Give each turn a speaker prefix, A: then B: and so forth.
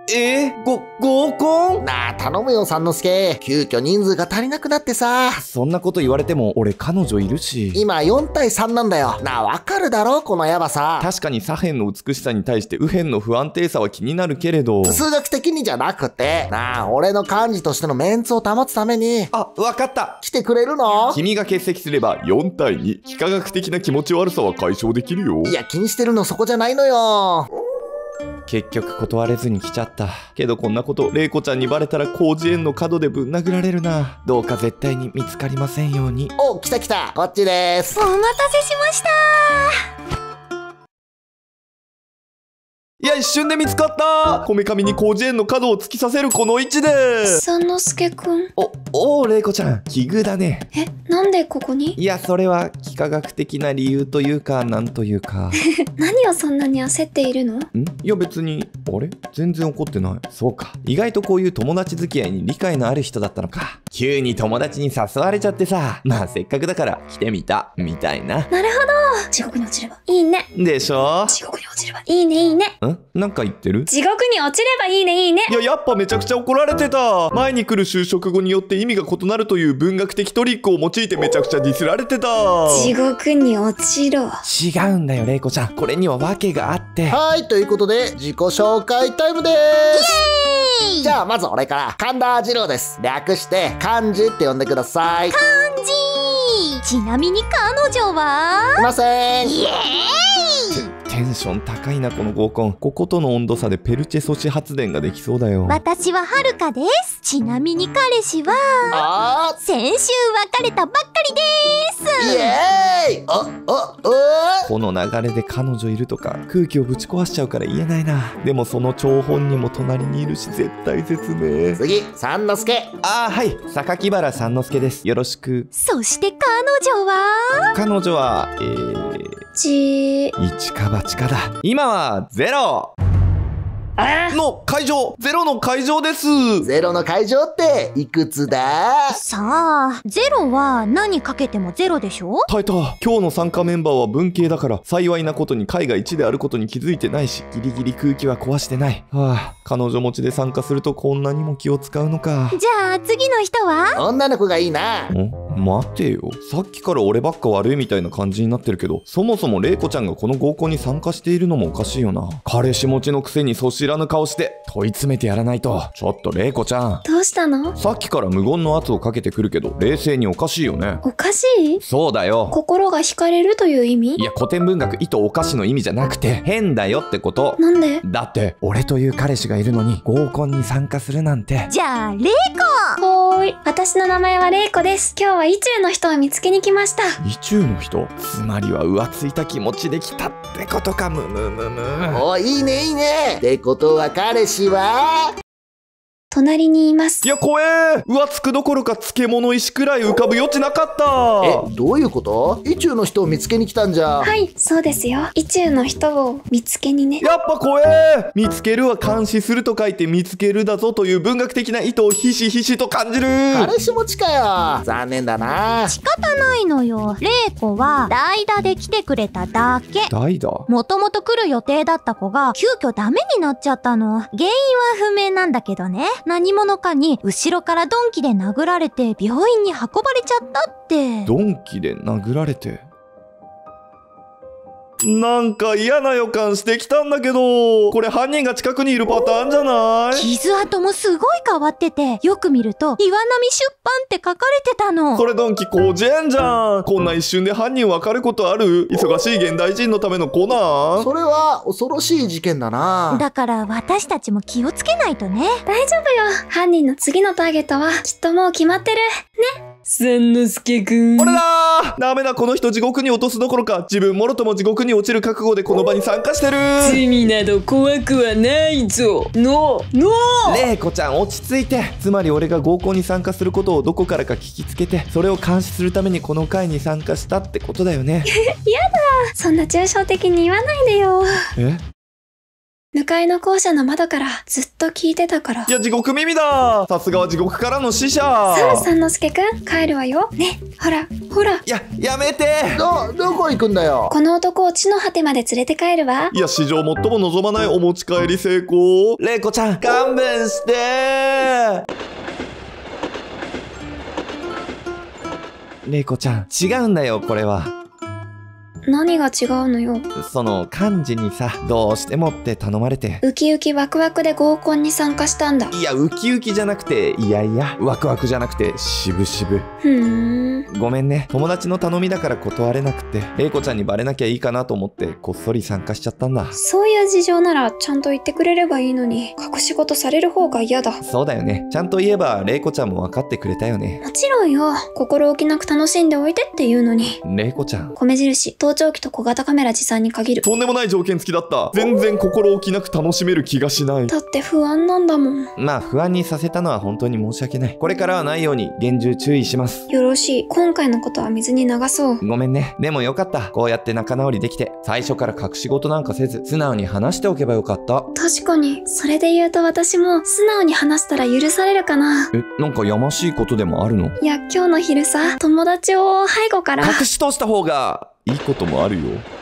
A: 合コン？
B: なあ、頼むよ、三之助。急遽人数が足りなくなってさ。
A: そんなこと言われても、俺彼女いるし。
B: 今4対3なんだよ。なあ、わかるだろこのヤバさ。
A: 確かに左辺の美しさに対して右辺の不安定さは気になるけれど。
B: 数学的にじゃなくて。なあ、俺の幹事としてのメンツを保つために。
A: あ、わかった。
B: 来てくれるの？
A: 君が欠席すれば4対2。幾何学的な気持ち悪さは解消できるよ。
B: いや、気にしてるのそこじゃないのよ。
A: 結局断れずに来ちゃった。けどこんなこと玲子ちゃんにバレたら広辞苑の角でぶん殴られるな。どうか絶対に見つかりませんように。
B: お、来た来た。こっちです。
C: お待たせしました。
A: いや、一瞬で見つかった。こめかみに広辞苑の角を突き刺せるこの位置で。
C: 三之助くん。
A: 玲子ちゃん、奇遇だね。
C: なんでここに？
A: いや、それは幾何学的な理由というか、なんというか。
C: 何をそんなに焦っているの？
A: いや別に、あれ全然怒ってない。そうか。意外とこういう友達付き合いに理解のある人だったのか。急に友達に誘われちゃってさ。まあせっかくだから来てみた、みたいな。
C: なるほど。地獄に落ちればいいね。
A: でしょ？
C: 地獄に落ちればいいね、いいね。
A: なんか言ってる？
C: 地獄に落ちればいいね、いいね。
A: いや、やっぱめちゃくちゃ怒られてた。前に来る就職後によって意味が異なるという文学的トリックを用いてめちゃくちゃディスられてた。
C: 地獄に落ちろ。
A: 違うんだよ、玲子ちゃん。これには訳があって。
B: はい、ということで、自己紹介タイムでーす。じゃあ、まず俺から、神田次郎です。略して、漢字って呼んでください。
C: 漢字。ちなみに彼女は？
B: いません。
C: イエーイ。
A: テンション高いな、この合コン。こことの温度差でペルチェ素子発電ができそうだよ。
C: 私ははるかです。ちなみに彼氏は先週別れたばっかりです。
B: イエーイ。
A: この流れで彼女いるとか空気をぶち壊しちゃうから言えないな。でもその張本人も隣にいるし絶対説明。
B: 次、三之助。
A: はい、榊原三之助です。よろしく。
C: そして彼女は
A: 一か八かだ。今はゼロの会場。ゼロの会場です。
B: ゼロの会場っていくつだ？
C: さあ、ゼロは何かけてもゼロでしょ？
A: 耐えた。今日の参加メンバーは文系だから幸いなことに会が1であることに気づいてないし、ギリギリ空気は壊してない。彼女持ちで参加するとこんなにも気を使うのか。
C: じゃあ次の人は？
B: 女の子がいいな。
A: 待てよ。さっきから俺ばっか悪いみたいな感じになってるけど、そもそも玲子ちゃんがこの合コンに参加しているのもおかしいよな。彼氏持ちのくせにそ知らぬ顔して問い詰めてやらないと。ちょっと玲子ちゃん。
C: どうしたの？
A: さっきから無言の圧をかけてくるけど、冷静におかしいよね。
C: おかしい？
A: そうだよ。
C: 心が惹かれるという意味？
A: いや、古典文学意図おかしの意味じゃなくて、変だよってこと。
C: なんで？
A: だって、俺という彼氏がいるのに合コンに参加するなんて。
C: じゃあ、玲子。ほーい。私の名前は玲子です。今日は意中の人を見つけに来ました。
A: 意中の人？つまりは浮ついた気持ちで来たってことか。
B: お、いいねいいね。ってことは彼氏は
C: 隣にいます。
A: いや、怖え。浮つくどころか漬物石くらい浮かぶ余地なかった。
B: どういうこと？意中の人を見つけに来たんじゃ。
C: はい、そうですよ。意中の人を見つけにね。
A: やっぱ怖え。見つけるは監視すると書いて見つけるだぞという文学的な意図をひしひしと感じる。
B: 彼氏持ちかよ。残念だな。
C: 仕方ないのよ。玲子は代打で来てくれただけ。
A: 代打？
C: もともと来る予定だった子が急遽ダメになっちゃったの。原因は不明なんだけどね。何者かに後ろから鈍器で殴られて病院に運ばれちゃったって。
A: 鈍器で殴られて？なんか嫌な予感してきたんだけど、これ犯人が近くにいるパターンじゃない？
C: 傷跡もすごい変わってて、よく見ると岩波出版って書かれてたの。
A: それ鈍器広辞苑じゃん。こんな一瞬で犯人わかることある？忙しい現代人のためのコナン？
B: それは恐ろしい事件だな。
C: だから私たちも気をつけないとね。大丈夫よ。犯人の次のターゲットはきっともう決まってるね。
D: 三之助くん。
A: 俺だー。ダメだ、この人地獄に落とすどころか自分もろとも地獄に落ちる覚悟でこの場に参加してる。
D: 罪など怖くはないぞ。
A: 玲子ちゃん落ち着いて。つまり俺が合コンに参加することをどこからか聞きつけて、それを監視するためにこの会に参加したってことだよね。
C: やだ、そんな抽象的に言わないでよ。
E: 向かいの校舎の窓からずっと聞いてたから。
A: いや、地獄耳だ。さすがは地獄からの使者。
E: さあ、三之助くん、帰るわよ。ね、ほら、ほら。
A: やめて。
B: どこ行くんだよ。
E: この男を地の果てまで連れて帰るわ。
A: いや、史上最も望まないお持ち帰り成功。レイコちゃん、勘弁して。レイコちゃん、違うんだよ、これは。
E: 何が違うのよ。
A: その幹事にさ、どうしてもって頼まれて。
E: ウキウキワクワクで合コンに参加したんだ。
A: いや、ウキウキじゃなくて、いやいや、ワクワクじゃなくて、渋々。ごめんね。友達の頼みだから断れなくて、レイコちゃんにバレなきゃいいかなと思って、こっそり参加しちゃったんだ。
E: そういう事情なら、ちゃんと言ってくれればいいのに、隠し事される方が嫌だ。
A: そうだよね。ちゃんと言えば、レイコちゃんも分かってくれたよね。
E: もちろんよ。心置きなく楽しんでおいてって言うのに。
A: レイコちゃん。
E: 米印、盗聴器と小型カメラ持参に限る。
A: とんでもない条件付きだった。全然心置きなく楽しめる気がしない。
E: だって不安なんだもん。
A: まあ、不安にさせたのは本当に申し訳ない。これからはないように厳重注意します。
E: よろしい。今回のことは水に流そう。
A: ごめんね。でもよかった。こうやって仲直りできて、最初から隠し事なんかせず、素直に話しておけばよかった。
E: 確かに。それで言うと私も、素直に話したら許されるかな。
A: なんかやましいことでもあるの？
E: いや、今日の昼さ、友達を背後から。
A: 隠し通した方がいいこともあるよ。